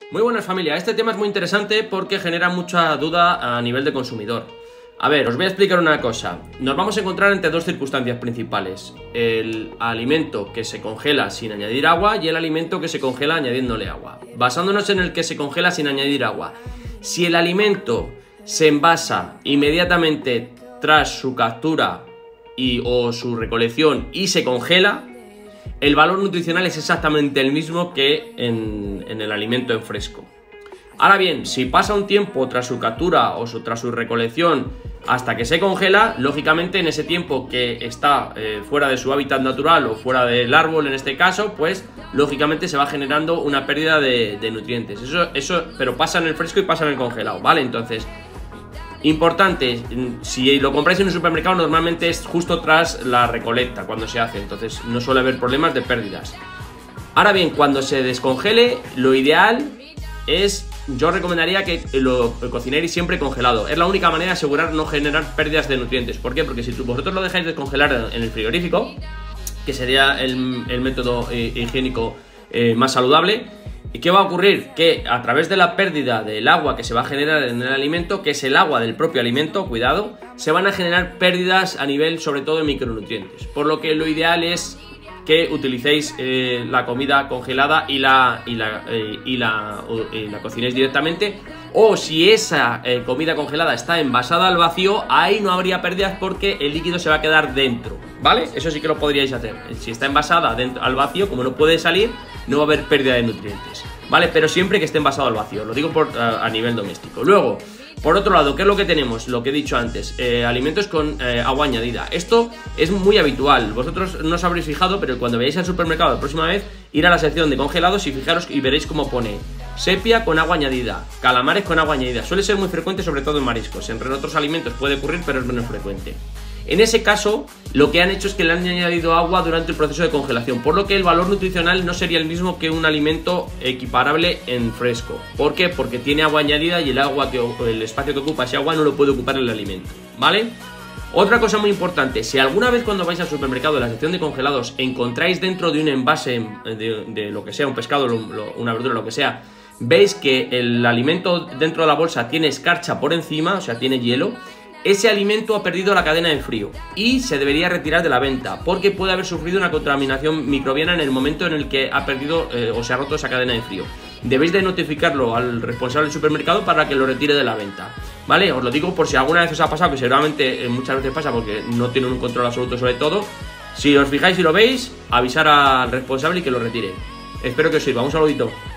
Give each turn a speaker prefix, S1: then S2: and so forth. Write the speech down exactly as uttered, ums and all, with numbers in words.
S1: Muy buenas familia, este tema es muy interesante porque genera mucha duda a nivel de consumidor. A ver, os voy a explicar una cosa. Nos vamos a encontrar entre dos circunstancias principales: el alimento que se congela sin añadir agua y el alimento que se congela añadiéndole agua. Basándonos en el que se congela sin añadir agua, si el alimento se envasa inmediatamente tras su captura y, o su recolección y se congela, el valor nutricional es exactamente el mismo que en, en el alimento en fresco. Ahora bien, si pasa un tiempo tras su captura o su, tras su recolección hasta que se congela, lógicamente en ese tiempo que está eh, fuera de su hábitat natural o fuera del árbol en este caso, pues lógicamente se va generando una pérdida de, de nutrientes. Eso, eso, pero pasa en el fresco y pasa en el congelado, ¿vale? Entonces, importante, si lo compráis en un supermercado normalmente es justo tras la recolecta cuando se hace, entonces no suele haber problemas de pérdidas. Ahora bien, cuando se descongele, lo ideal es, yo recomendaría que lo cocinéis siempre congelado. Es la única manera de asegurar no generar pérdidas de nutrientes. ¿Por qué? Porque si vosotros lo dejáis descongelar en el frigorífico, que sería el, el método eh, higiénico eh, más saludable, ¿qué va a ocurrir? Que a través de la pérdida del agua que se va a generar en el alimento, que es el agua del propio alimento, cuidado, se van a generar pérdidas a nivel sobre todo de micronutrientes. Por lo que lo ideal es que utilicéis eh, la comida congelada y la, y la, eh, y la, y la cocinéis directamente. O si esa eh, comida congelada está envasada al vacío, ahí no habría pérdidas porque el líquido se va a quedar dentro, ¿vale? Eso sí que lo podríais hacer. Si está envasada dentro, al vacío, como no puede salir, no va a haber pérdida de nutrientes, ¿vale? Pero siempre que esté envasado al vacío, lo digo por, a, a nivel doméstico. Luego, por otro lado, ¿qué es lo que tenemos? Lo que he dicho antes, eh, alimentos con eh, agua añadida. Esto es muy habitual, vosotros no os habréis fijado, pero cuando veáis al supermercado la próxima vez, ir a la sección de congelados y fijaros y veréis cómo pone sepia con agua añadida, calamares con agua añadida. Suele ser muy frecuente, sobre todo en mariscos. En otros alimentos puede ocurrir, pero es menos frecuente. En ese caso, lo que han hecho es que le han añadido agua durante el proceso de congelación, por lo que el valor nutricional no sería el mismo que un alimento equiparable en fresco. ¿Por qué? Porque tiene agua añadida y el agua que, el espacio que ocupa ese agua no lo puede ocupar el alimento, ¿vale? Otra cosa muy importante, si alguna vez cuando vais al supermercado en la sección de congelados encontráis dentro de un envase de, de lo que sea, un pescado, una verdura, lo que sea, veis que el alimento dentro de la bolsa tiene escarcha por encima, o sea, tiene hielo, ese alimento ha perdido la cadena de frío y se debería retirar de la venta porque puede haber sufrido una contaminación microbiana en el momento en el que ha perdido eh, o se ha roto esa cadena de frío. Debéis de notificarlo al responsable del supermercado para que lo retire de la venta, ¿vale? Os lo digo por si alguna vez os ha pasado, que seguramente eh, muchas veces pasa porque no tienen un control absoluto sobre todo. Si os fijáis y lo veis, avisar al responsable y que lo retire. Espero que os sirva. Un saludito.